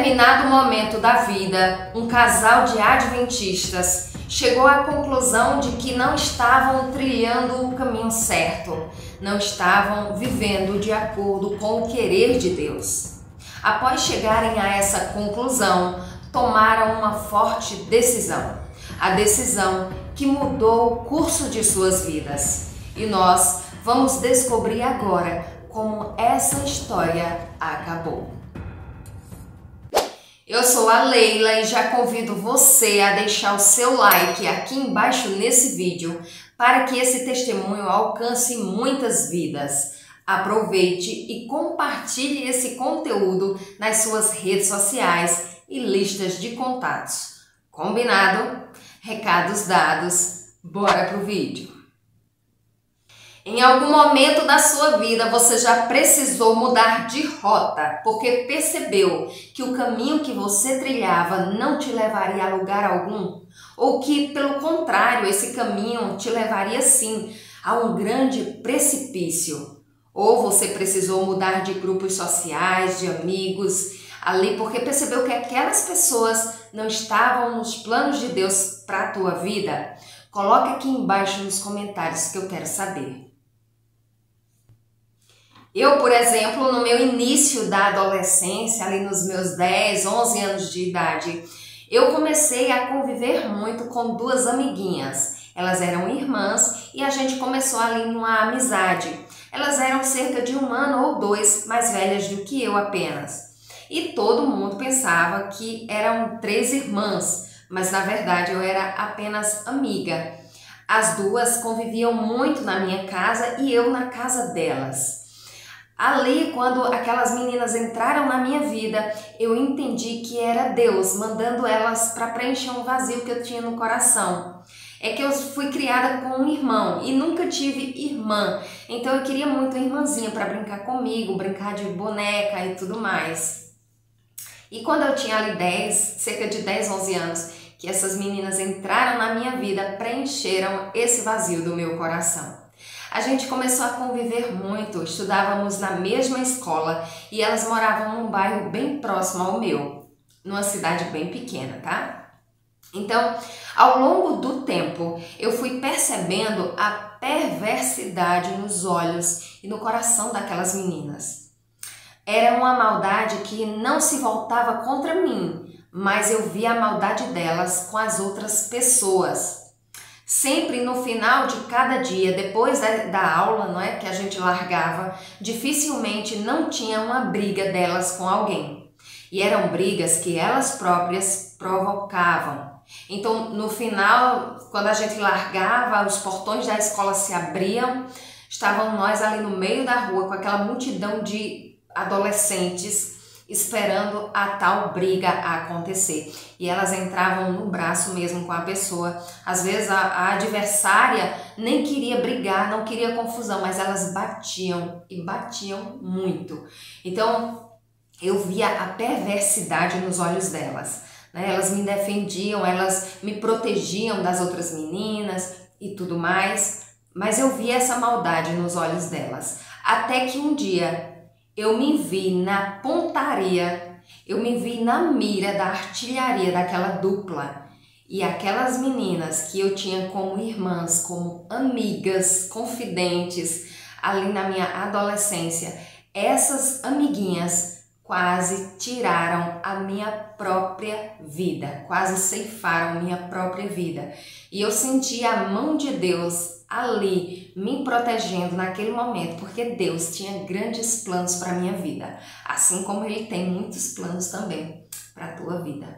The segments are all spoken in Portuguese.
determinado momento da vida, um casal de adventistas chegou à conclusão de que não estavam trilhando o caminho certo, não estavam vivendo de acordo com o querer de Deus. Após chegarem a essa conclusão, tomaram uma forte decisão, a decisão que mudou o curso de suas vidas. E nós vamos descobrir agora como essa história acabou. Eu sou a Leila e já convido você a deixar o seu like aqui embaixo nesse vídeo para que esse testemunho alcance muitas vidas. Aproveite e compartilhe esse conteúdo nas suas redes sociais e listas de contatos. Combinado? Recados dados, bora pro vídeo! Em algum momento da sua vida você já precisou mudar de rota porque percebeu que o caminho que você trilhava não te levaria a lugar algum? Ou que, pelo contrário, esse caminho te levaria sim a um grande precipício? Ou você precisou mudar de grupos sociais, de amigos, ali porque percebeu que aquelas pessoas não estavam nos planos de Deus para a tua vida? Coloca aqui embaixo nos comentários que eu quero saber. Eu, por exemplo, no meu início da adolescência, ali nos meus 10, 11 anos de idade, eu comecei a conviver muito com duas amiguinhas. Elas eram irmãs e a gente começou ali numa amizade. Elas eram cerca de 1 ano ou 2 mais velhas do que eu apenas. E todo mundo pensava que eram 3 irmãs, mas na verdade eu era apenas amiga. As duas conviviam muito na minha casa e eu na casa delas. Ali, quando aquelas meninas entraram na minha vida, eu entendi que era Deus mandando elas para preencher um vazio que eu tinha no coração. É que eu fui criada com um irmão e nunca tive irmã, então eu queria muito uma irmãzinha para brincar comigo, brincar de boneca e tudo mais. E quando eu tinha ali cerca de 10, 11 anos, que essas meninas entraram na minha vida, preencheram esse vazio do meu coração. A gente começou a conviver muito, estudávamos na mesma escola e elas moravam num bairro bem próximo ao meu, numa cidade bem pequena, tá? Então, ao longo do tempo, eu fui percebendo a perversidade nos olhos e no coração daquelas meninas. Era uma maldade que não se voltava contra mim, mas eu via a maldade delas com as outras pessoas. Sempre no final de cada dia, depois da aula, não é, que a gente largava, dificilmente não tinha uma briga delas com alguém. E eram brigas que elas próprias provocavam. Então, no final, quando a gente largava, os portões da escola se abriam, estavam nós ali no meio da rua com aquela multidão de adolescentes esperando a tal briga acontecer. E elas entravam no braço mesmo com a pessoa. Às vezes a adversária nem queria brigar, não queria confusão, mas elas batiam e batiam muito. Então eu via a perversidade nos olhos delas, né? Elas me defendiam, elas me protegiam das outras meninas e tudo mais, mas eu via essa maldade nos olhos delas. Até que um dia eu me vi na pontaria, eu me vi na mira da artilharia daquela dupla. E aquelas meninas que eu tinha como irmãs, como amigas, confidentes, ali na minha adolescência, essas amiguinhas quase tiraram a minha própria vida, quase ceifaram minha própria vida. E eu senti a mão de Deus ali me protegendo naquele momento, porque Deus tinha grandes planos para a minha vida, assim como Ele tem muitos planos também para a tua vida.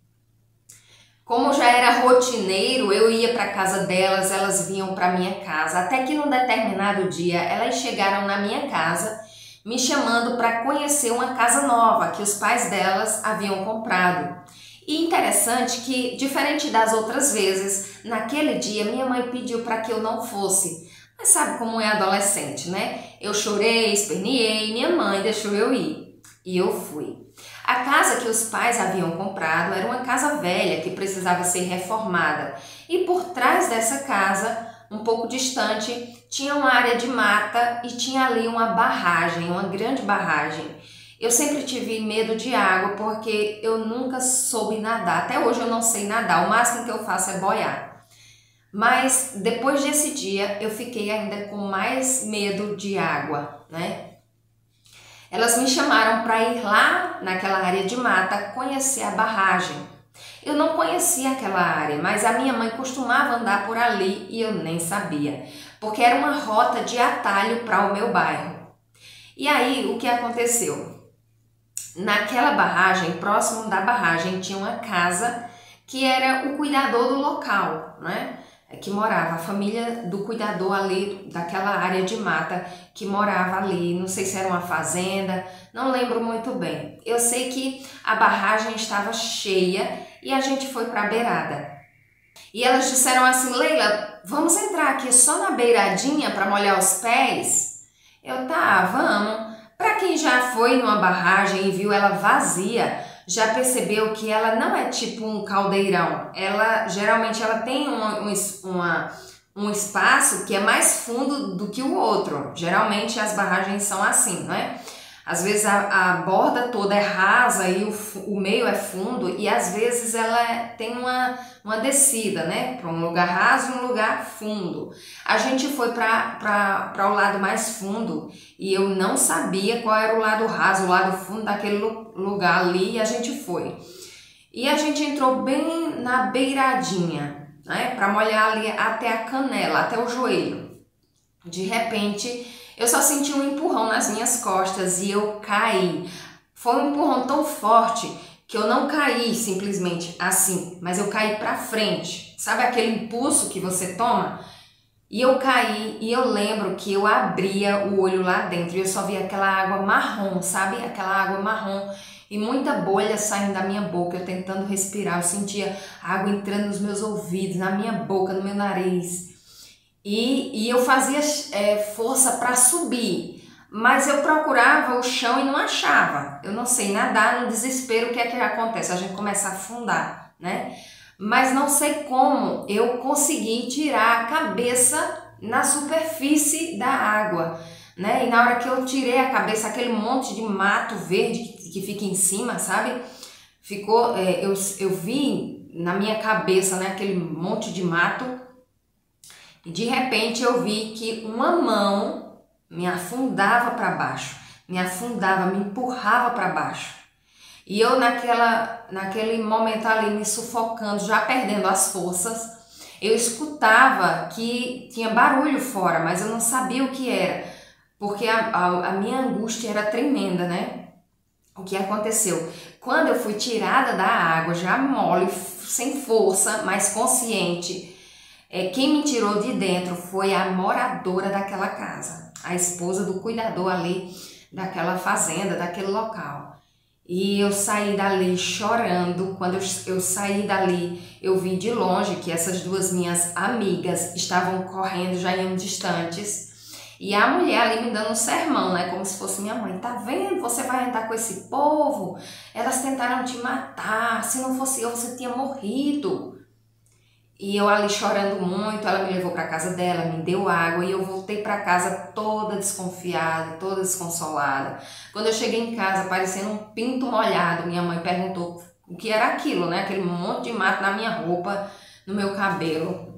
Como já era rotineiro, eu ia para a casa delas, elas vinham para minha casa, até que num determinado dia elas chegaram na minha casa me chamando para conhecer uma casa nova que os pais delas haviam comprado. E interessante que, diferente das outras vezes, naquele dia minha mãe pediu para que eu não fosse. Mas sabe como é adolescente, né? Eu chorei, esperneei, minha mãe deixou eu ir. E eu fui. A casa que os pais haviam comprado era uma casa velha que precisava ser reformada. E por trás dessa casa, um pouco distante, tinha uma área de mata e tinha ali uma barragem, uma grande barragem. Eu sempre tive medo de água porque eu nunca soube nadar. Até hoje eu não sei nadar, o máximo que eu faço é boiar. Mas depois desse dia eu fiquei ainda com mais medo de água, né? Elas me chamaram para ir lá naquela área de mata conhecer a barragem. Eu não conhecia aquela área, mas a minha mãe costumava andar por ali e eu nem sabia, porque era uma rota de atalho para o meu bairro. E aí, o que aconteceu? Naquela barragem, próximo da barragem, tinha uma casa que era o cuidador do local, né? Que morava, a família do cuidador ali daquela área de mata que morava ali, não sei se era uma fazenda, não lembro muito bem. Eu sei que a barragem estava cheia e a gente foi para a beirada. E elas disseram assim: Leila, vamos entrar aqui só na beiradinha para molhar os pés? Eu, tá, vamos. Para quem já foi numa barragem e viu ela vazia, já percebeu que ela não é tipo um caldeirão. Ela geralmente ela tem um espaço que é mais fundo do que o outro. Geralmente as barragens são assim, não é? Às vezes a borda toda é rasa e o meio é fundo, e às vezes ela tem uma descida, né? Para um lugar raso e um lugar fundo. A gente foi para o lado mais fundo e eu não sabia qual era o lado raso, o lado fundo daquele lugar ali, e a gente foi. E a gente entrou bem na beiradinha, né? Para molhar ali até a canela, até o joelho. De repente, eu só senti um empurrão nas minhas costas e eu caí. Foi um empurrão tão forte que eu não caí simplesmente assim, mas eu caí para frente. Sabe aquele impulso que você toma? E eu caí e eu lembro que eu abria o olho lá dentro e eu só via aquela água marrom, sabe? Aquela água marrom e muita bolha saindo da minha boca, eu tentando respirar. Eu sentia água entrando nos meus ouvidos, na minha boca, no meu nariz. E eu fazia força para subir, mas eu procurava o chão e não achava. Eu não sei nadar, no desespero, o que é que acontece? A gente começa a afundar, né? Mas não sei como eu consegui tirar a cabeça na superfície da água, né? E na hora que eu tirei a cabeça, aquele monte de mato verde que fica em cima, sabe? Ficou, eu vi na minha cabeça, né, aquele monte de mato. E de repente eu vi que uma mão me afundava para baixo, me afundava, me empurrava para baixo. E eu naquele momento ali me sufocando, já perdendo as forças, eu escutava que tinha barulho fora, mas eu não sabia o que era, porque a minha angústia era tremenda, né? O que aconteceu? Quando eu fui tirada da água, já mole, sem força, mas consciente, quem me tirou de dentro foi a moradora daquela casa, a esposa do cuidador ali daquela fazenda, daquele local. E eu saí dali chorando. Quando eu saí dali, eu vi de longe que essas duas minhas amigas estavam correndo, já iam distantes. E a mulher ali me dando um sermão, né? Como se fosse minha mãe. Tá vendo? Você vai andar com esse povo? Elas tentaram te matar. Se não fosse eu, você tinha morrido. E eu ali chorando muito, ela me levou para casa dela, me deu água e eu voltei para casa toda desconfiada, toda desconsolada. Quando eu cheguei em casa, parecendo um pinto molhado, minha mãe perguntou o que era aquilo, né? Aquele monte de mato na minha roupa, no meu cabelo.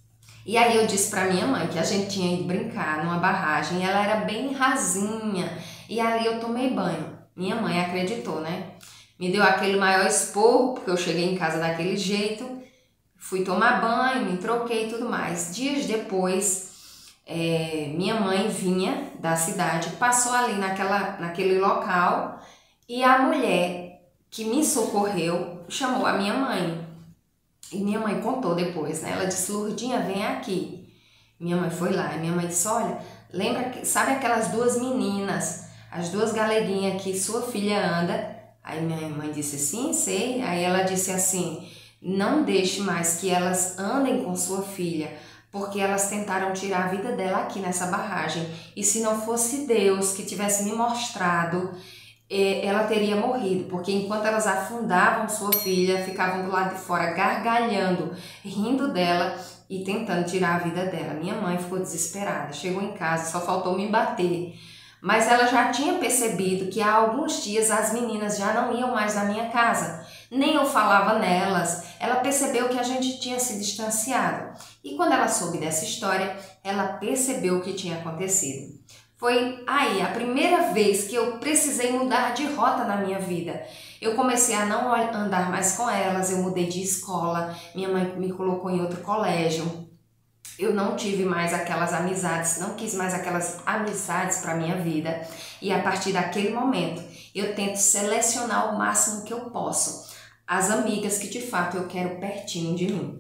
E aí eu disse para minha mãe que a gente tinha ido brincar numa barragem e ela era bem rasinha e ali eu tomei banho. Minha mãe acreditou, né? Me deu aquele maior esporro, porque eu cheguei em casa daquele jeito. Fui tomar banho, me troquei e tudo mais. Dias depois, minha mãe vinha da cidade, passou ali naquele local e a mulher que me socorreu chamou a minha mãe. E minha mãe contou depois, né? Ela disse: Lourdinha, vem aqui. Minha mãe foi lá e minha mãe disse: olha, lembra, sabe aquelas duas meninas, as duas galeguinhas que sua filha anda? Aí minha mãe disse: sim, sei. Aí ela disse assim: não deixe mais que elas andem com sua filha, porque elas tentaram tirar a vida dela aqui nessa barragem. E se não fosse Deus que tivesse me mostrado, ela teria morrido, porque enquanto elas afundavam sua filha, ficavam do lado de fora gargalhando, rindo dela e tentando tirar a vida dela. Minha mãe ficou desesperada, chegou em casa, só faltou me bater, mas ela já tinha percebido que há alguns dias as meninas já não iam mais na minha casa, nem eu falava nelas. Ela percebeu que a gente tinha se distanciado. E quando ela soube dessa história, ela percebeu o que tinha acontecido. Foi aí a primeira vez que eu precisei mudar de rota na minha vida. Eu comecei a não andar mais com elas, eu mudei de escola, minha mãe me colocou em outro colégio. Eu não tive mais aquelas amizades, não quis mais aquelas amizades para minha vida. E a partir daquele momento, eu tento selecionar o máximo que eu posso as amigas que de fato eu quero pertinho de mim.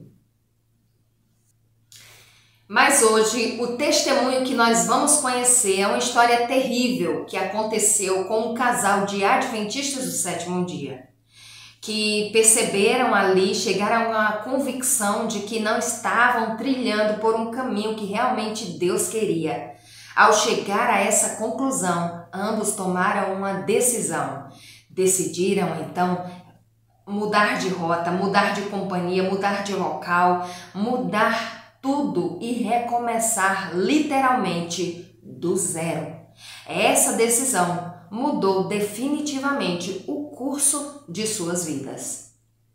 Mas hoje o testemunho que nós vamos conhecer é uma história terrível que aconteceu com um casal de adventistas do sétimo dia, que perceberam ali, chegaram a uma convicção de que não estavam trilhando por um caminho que realmente Deus queria. Ao chegar a essa conclusão, ambos tomaram uma decisão. Decidiram então mudar de rota, mudar de companhia, mudar de local, mudar tudo e recomeçar literalmente do zero. Essa decisão mudou definitivamente o curso de suas vidas.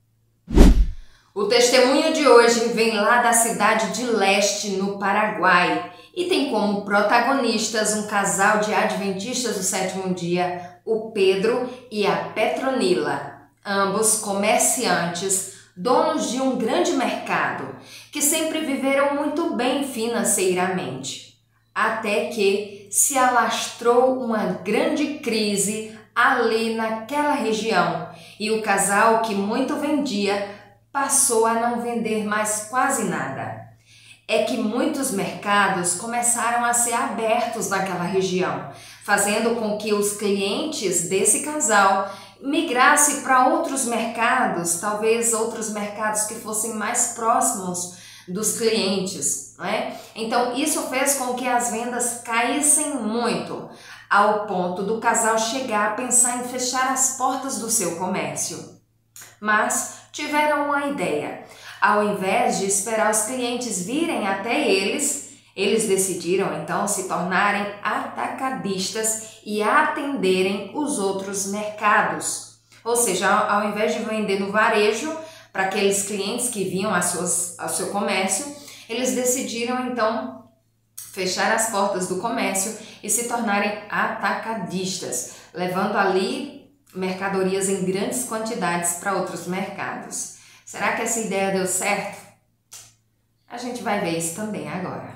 O testemunho de hoje vem lá da cidade de Leste, no Paraguai, e tem como protagonistas um casal de adventistas do sétimo dia, o Pedro e a Petronila, ambos comerciantes, donos de um grande mercado, que sempre viveram muito bem financeiramente, até que se alastrou uma grande crise ali naquela região e o casal que muito vendia passou a não vender mais quase nada. É que muitos mercados começaram a ser abertos naquela região, fazendo com que os clientes desse casal migrasse para outros mercados, talvez outros mercados que fossem mais próximos dos clientes, não é? Então isso fez com que as vendas caíssem muito, ao ponto do casal chegar a pensar em fechar as portas do seu comércio. Mas tiveram uma ideia. Ao invés de esperar os clientes virem até eles decidiram então se tornarem atacadistas e atenderem os outros mercados. Ou seja, ao invés de vender no varejo para aqueles clientes que vinham ao seu comércio, eles decidiram então fechar as portas do comércio e se tornarem atacadistas, levando ali mercadorias em grandes quantidades para outros mercados. Será que essa ideia deu certo? A gente vai ver isso também agora.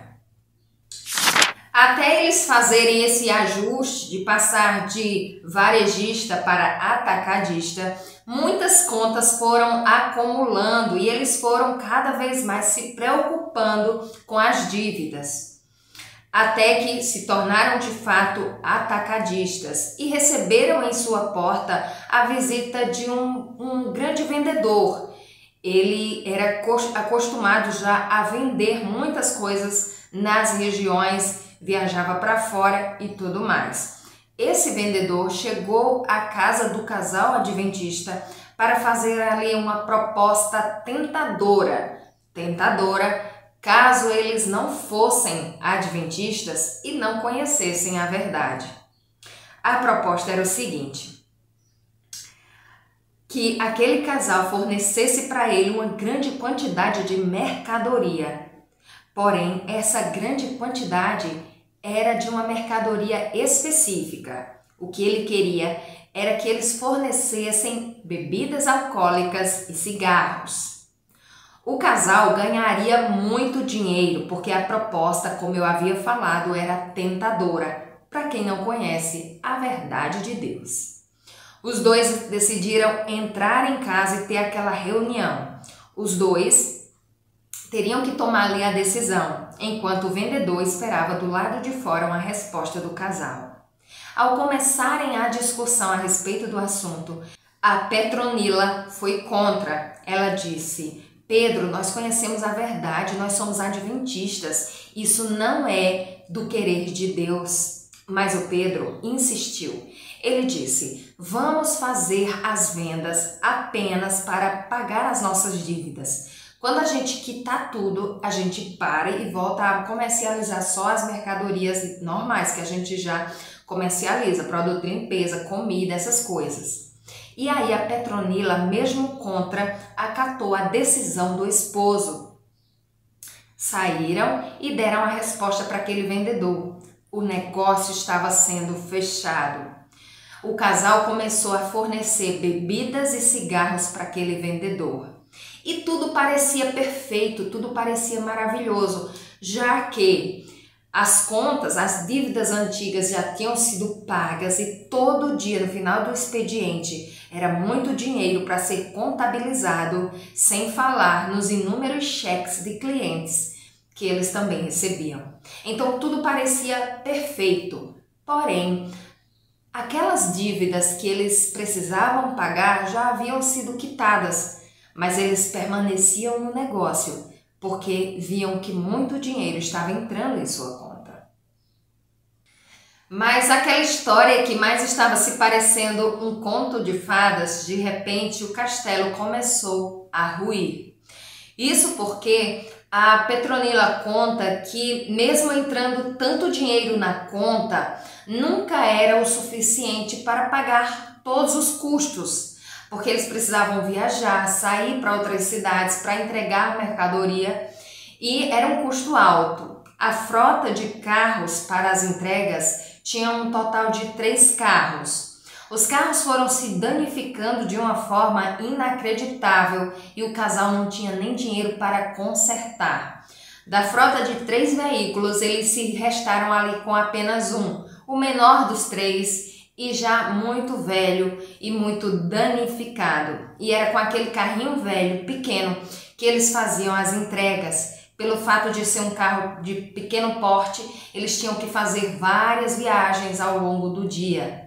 Até eles fazerem esse ajuste de passar de varejista para atacadista, muitas contas foram acumulando e eles foram cada vez mais se preocupando com as dívidas, até que se tornaram de fato atacadistas e receberam em sua porta a visita de um grande vendedor. Ele era acostumado já a vender muitas coisas nas regiões, viajava para fora e tudo mais. Esse vendedor chegou à casa do casal adventista para fazer ali uma proposta tentadora, caso eles não fossem adventistas e não conhecessem a verdade. A proposta era o seguinte: que aquele casal fornecesse para ele uma grande quantidade de mercadoria. Porém, essa grande quantidade era de uma mercadoria específica. O que ele queria era que eles fornecessem bebidas alcoólicas e cigarros. O casal ganharia muito dinheiro, porque a proposta, como eu havia falado, era tentadora, para quem não conhece a verdade de Deus. Os dois decidiram entrar em casa e ter aquela reunião. Os dois teriam que tomar ali a decisão, enquanto o vendedor esperava do lado de fora uma resposta do casal. Ao começarem a discussão a respeito do assunto, a Petronila foi contra. Ela disse: Pedro, nós conhecemos a verdade, nós somos adventistas, isso não é do querer de Deus. Mas o Pedro insistiu. Ele disse: vamos fazer as vendas apenas para pagar as nossas dívidas. Quando a gente quitar tudo, a gente para e volta a comercializar só as mercadorias normais que a gente já comercializa produto de limpeza, comida, essas coisas. E aí a Petronila, mesmo contra, acatou a decisão do esposo. Saíram e deram a resposta para aquele vendedor. O negócio estava sendo fechado. O casal começou a fornecer bebidas e cigarros para aquele vendedor. E tudo parecia perfeito, tudo parecia maravilhoso, já que as contas, as dívidas antigas já tinham sido pagas e todo dia, no final do expediente, era muito dinheiro para ser contabilizado, sem falar nos inúmeros cheques de clientes que eles também recebiam. Então tudo parecia perfeito, porém, aquelas dívidas que eles precisavam pagar já haviam sido quitadas, mas eles permaneciam no negócio, porque viam que muito dinheiro estava entrando em sua conta. Mas aquela história que mais estava se parecendo um conto de fadas, de repente o castelo começou a ruir. Isso porque a Petronila conta que mesmo entrando tanto dinheiro na conta, nunca era o suficiente para pagar todos os custos, porque eles precisavam viajar, sair para outras cidades para entregar mercadoria e era um custo alto. A frota de carros para as entregas tinha um total de 3 carros. Os carros foram se danificando de uma forma inacreditável e o casal não tinha nem dinheiro para consertar. Da frota de 3 veículos, eles se restaram ali com apenas um, o menor dos 3 e já muito velho e muito danificado. E era com aquele carrinho velho, pequeno, que eles faziam as entregas. Pelo fato de ser um carro de pequeno porte, eles tinham que fazer várias viagens ao longo do dia.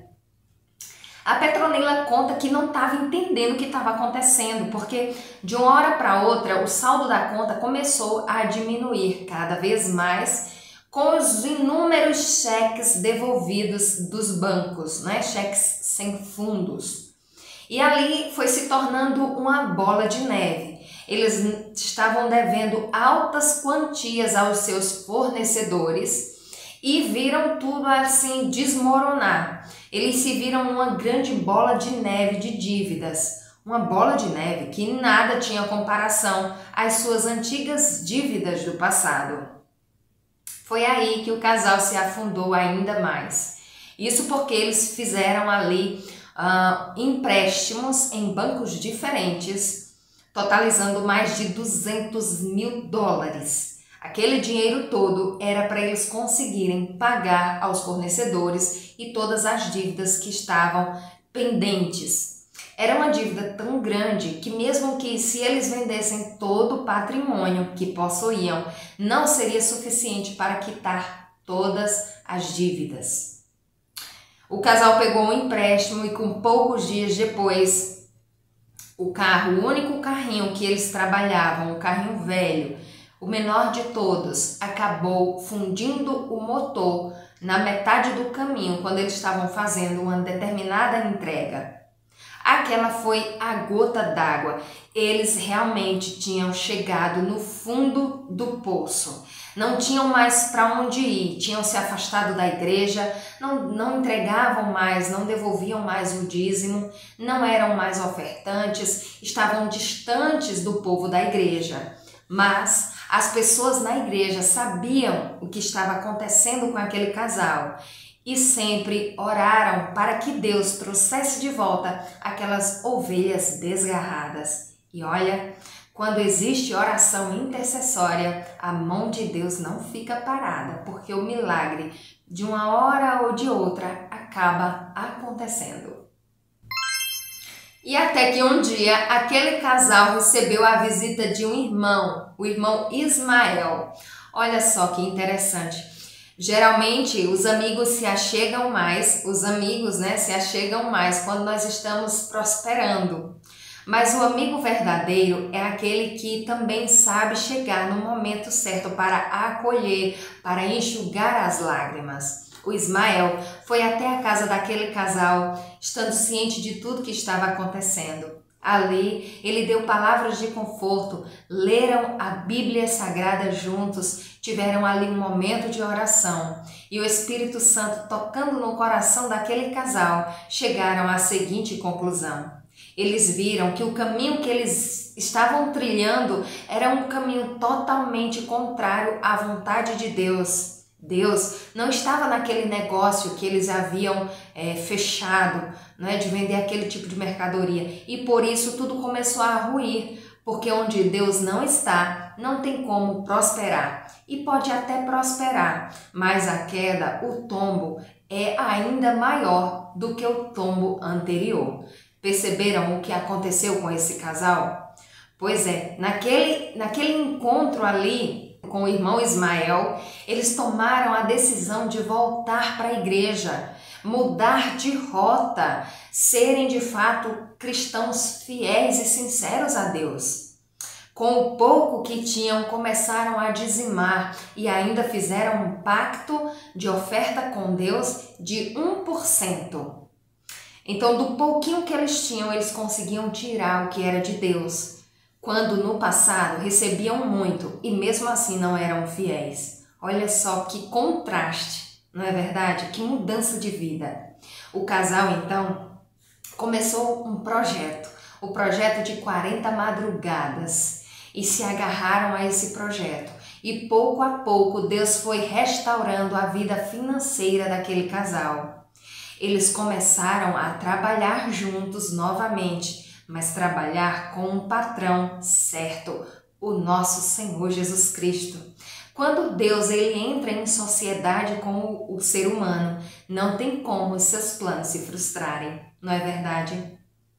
A Petronila conta que não estava entendendo o que estava acontecendo, porque de uma hora para outra o saldo da conta começou a diminuir cada vez mais com os inúmeros cheques devolvidos dos bancos, né? Cheques sem fundos. E ali foi se tornando uma bola de neve. Eles estavam devendo altas quantias aos seus fornecedores e viram tudo assim desmoronar. Eles se viram uma grande bola de neve de dívidas, uma bola de neve que nada tinha comparação às suas antigas dívidas do passado. Foi aí que o casal se afundou ainda mais. Isso porque eles fizeram ali empréstimos em bancos diferentes, totalizando mais de 200 mil dólares. Aquele dinheiro todo era para eles conseguirem pagar aos fornecedores e todas as dívidas que estavam pendentes. Era uma dívida tão grande que mesmo que se eles vendessem todo o patrimônio que possuíam, não seria suficiente para quitar todas as dívidas. O casal pegou um empréstimo e com poucos dias depois, o único carrinho que eles trabalhavam, o carrinho velho, o menor de todos, acabou fundindo o motor na metade do caminho quando eles estavam fazendo uma determinada entrega. Aquela foi a gota d'água. Eles realmente tinham chegado no fundo do poço. Não tinham mais para onde ir, tinham se afastado da igreja, não entregavam mais, não devolviam mais o dízimo, não eram mais ofertantes, estavam distantes do povo da igreja. Mas as pessoas na igreja sabiam o que estava acontecendo com aquele casal e sempre oraram para que Deus trouxesse de volta aquelas ovelhas desgarradas. E olha, quando existe oração intercessória, a mão de Deus não fica parada, porque o milagre de uma hora ou de outra acaba acontecendo. E até que um dia aquele casal recebeu a visita de um irmão, o irmão Ismael. Olha só que interessante. Geralmente os amigos se achegam mais, se achegam mais quando nós estamos prosperando. Mas o amigo verdadeiro é aquele que também sabe chegar no momento certo para acolher, para enxugar as lágrimas. O Ismael foi até a casa daquele casal, estando ciente de tudo que estava acontecendo. Ali, ele deu palavras de conforto, leram a Bíblia Sagrada juntos, tiveram ali um momento de oração e o Espírito Santo, tocando no coração daquele casal, chegaram à seguinte conclusão. Eles viram que o caminho que eles estavam trilhando era um caminho totalmente contrário à vontade de Deus. Deus não estava naquele negócio que eles haviam fechado, né, de vender aquele tipo de mercadoria. E por isso tudo começou a ruir, porque onde Deus não está, não tem como prosperar. E pode até prosperar, mas a queda, o tombo, é ainda maior do que o tombo anterior. Perceberam o que aconteceu com esse casal? Pois é, naquele encontro ali com o irmão Ismael, eles tomaram a decisão de voltar para a igreja, mudar de rota, serem de fato cristãos fiéis e sinceros a Deus. Com o pouco que tinham, começaram a dizimar e ainda fizeram um pacto de oferta com Deus de 1%. Então, do pouquinho que eles tinham, eles conseguiam tirar o que era de Deus, quando no passado recebiam muito e mesmo assim não eram fiéis. Olha só que contraste, não é verdade? Que mudança de vida. O casal, então, começou um projeto, o projeto de 40 madrugadas, e se agarraram a esse projeto. E pouco a pouco Deus foi restaurando a vida financeira daquele casal. Eles começaram a trabalhar juntos novamente, mas trabalhar com um patrão certo, o nosso Senhor Jesus Cristo. Quando Deus ele entra em sociedade com o ser humano, não tem como os seus planos se frustrarem, não é verdade?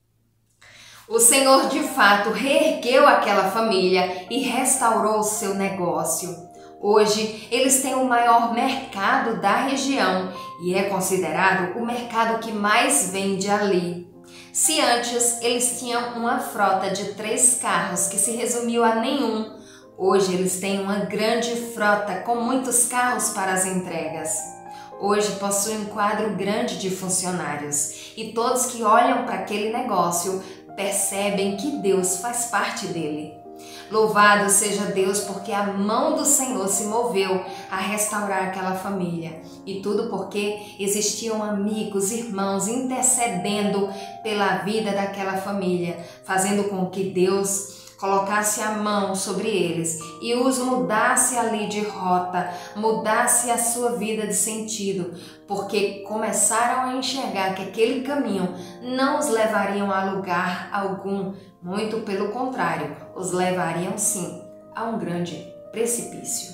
O Senhor de fato reergueu aquela família e restaurou o seu negócio. Hoje, eles têm o maior mercado da região e é considerado o mercado que mais vende ali. Se antes eles tinham uma frota de 3 carros que se resumiu a nenhum, hoje eles têm uma grande frota com muitos carros para as entregas. Hoje possuem um quadro grande de funcionários e todos que olham para aquele negócio percebem que Deus faz parte dele. Louvado seja Deus, porque a mão do Senhor se moveu a restaurar aquela família. E tudo porque existiam amigos, irmãos intercedendo pela vida daquela família, fazendo com que Deus colocasse a mão sobre eles e os mudasse ali de rota, mudasse a sua vida de sentido, porque começaram a enxergar que aquele caminho não os levariam a lugar algum, muito pelo contrário, os levariam sim a um grande precipício.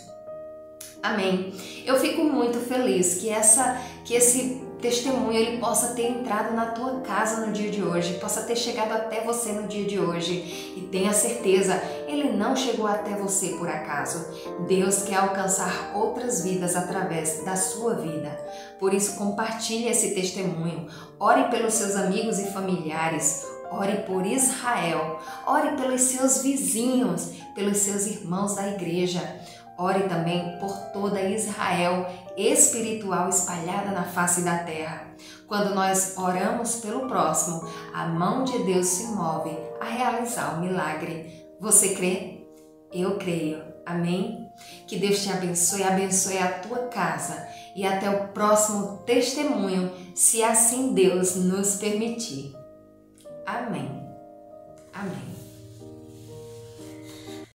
Amém. Eu fico muito feliz que esse testemunho ele possa ter entrado na tua casa no dia de hoje, possa ter chegado até você no dia de hoje. E tenha certeza, ele não chegou até você por acaso. Deus quer alcançar outras vidas através da sua vida. Por isso, compartilhe esse testemunho. Ore pelos seus amigos e familiares. Ore por Israel. Ore pelos seus vizinhos, pelos seus irmãos da igreja. Ore também por toda Israel espiritual espalhada na face da terra. Quando nós oramos pelo próximo, a mão de Deus se move a realizar o milagre. Você crê? Eu creio. Amém? Que Deus te abençoe, abençoe a tua casa e até o próximo testemunho, se assim Deus nos permitir. Amém. Amém.